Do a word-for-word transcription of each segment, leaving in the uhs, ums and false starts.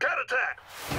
Cat attack!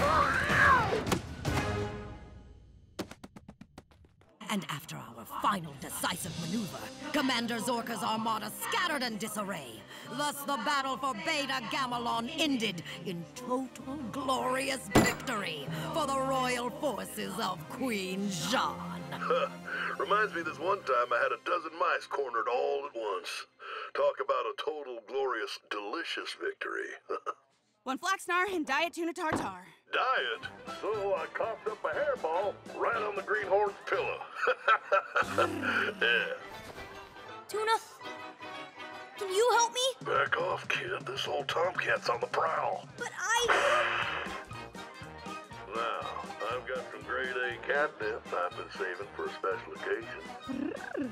And after our final decisive maneuver, Commander Zorka's armada scattered in disarray. Thus, the battle for Beta Gamelon ended in total glorious victory for the royal forces of Queen Jeanne. Reminds me this one time I had a dozen mice cornered all at once. Talk about a total glorious, delicious victory. One Flaxnar and diet tuna tartare. Diet? So I coughed up a hairball right on the greenhorn's pillow. Yeah. Tuna, can you help me? Back off, kid. This old tomcat's on the prowl. But I... Now, I've got some grade A catnip I've been saving for a special occasion.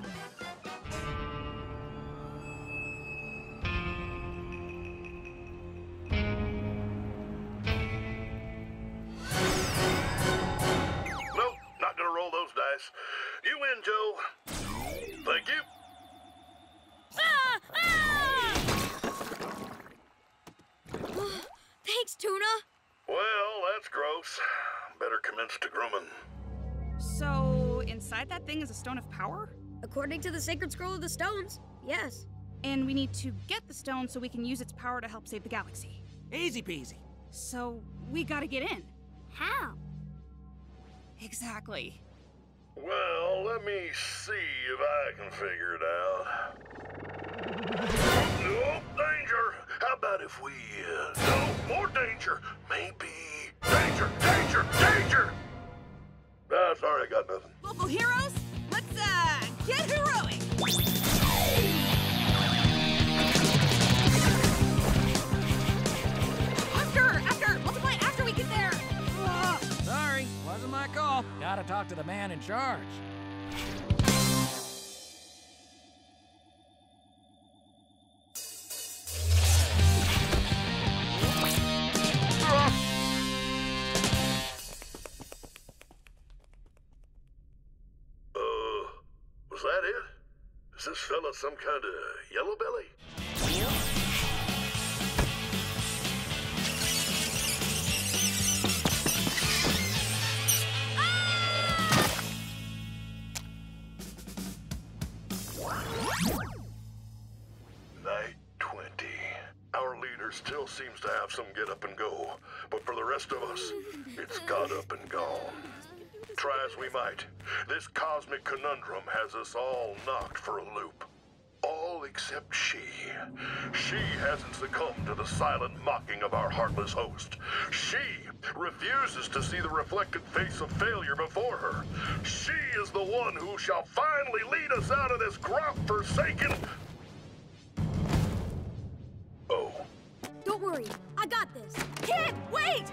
Nope, not gonna roll those dice. You win, Joe. Thank you. Ah! Ah! Thanks, Tuna. Well, that's gross. Better commence to grooming. So, inside that thing is a stone of power? According to the Sacred Scroll of the Stones, yes. And we need to get the stone so we can use its power to help save the galaxy. Easy peasy. So, we gotta get in. How? Exactly. Well, let me see if I can figure it out. No, danger! How about if we, uh, no, more danger! Maybe... Danger! Danger! Danger! Ah, sorry, I got nothing. Local heroes, let's, uh, get heroic! After! After! Multiply after we get there! Ah, sorry, wasn't my call. Gotta talk to the man in charge. Is that it? Is this fella some kind of yellow belly? Night twenty. Our leader still seems to have some get up and go, but for the rest of us, it's got up and gone. Try as we might, this cosmic conundrum has us all knocked for a loop. All except she. She hasn't succumbed to the silent mocking of our heartless host. She refuses to see the reflected face of failure before her. She is the one who shall finally lead us out of this grot-forsaken... Oh. Don't worry, I got this. Kid, wait!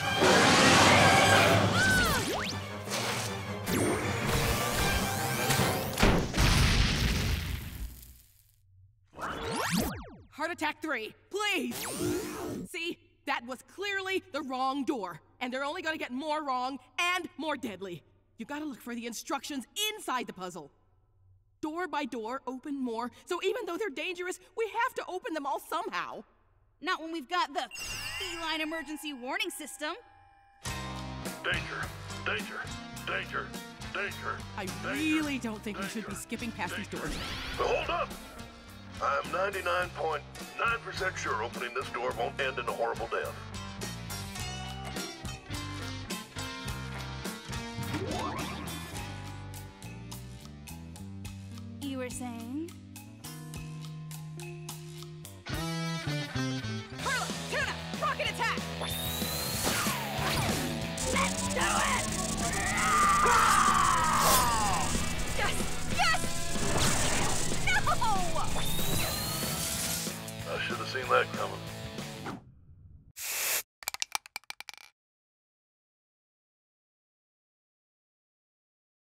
Heart attack three, please! See, that was clearly the wrong door, and they're only gonna get more wrong and more deadly. You gotta look for the instructions inside the puzzle. Door by door, open more, so even though they're dangerous, we have to open them all somehow. Not when we've got the feline emergency warning system. Danger, danger, danger, danger. I danger, really don't think danger, we should be skipping past danger. these doors. Hold up! I'm ninety-nine point nine percent sure opening this door won't end in a horrible death. You were saying? Carla! Tuna! Rocket attack! Let's do it! Yes! Yes! No! I should have seen that coming.